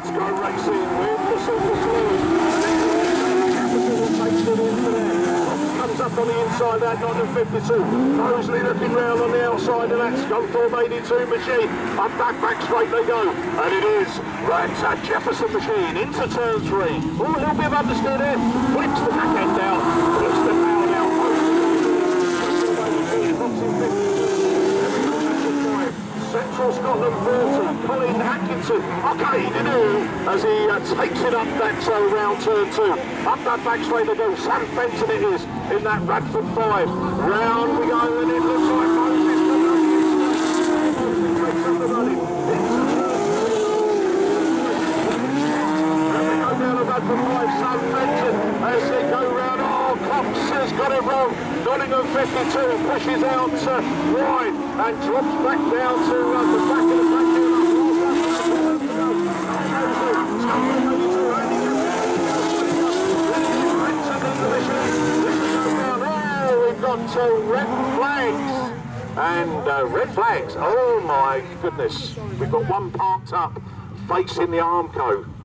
Let's Go Racing with the Super Fluid. Takes it into there. Comes up on the inside, that 952. Mosley looking round on the outside, and that's Scunthorpe 82 Machine. Up back straight they go. And it is Ransack Jefferson Machine into turn 3. Oh, a little bit of understeer there. Flips the back end out. Flips the power down. Central Scotland 40, Colin Atkinson, okay, as he takes it up that round turn 2. Up that back straight they go, Sam Fenton it is, in that Radford 5. Round we go, and it looks like Moses takes up the running. And they go down to Radford 5, Sam Fenton, as they go round, oh, Cox has got it wrong. Nottingham 52 pushes out wide and drops back down to the back of the back here. Oh, we've got red flags. And red flags, oh my goodness. We've got one parked up facing the Armco.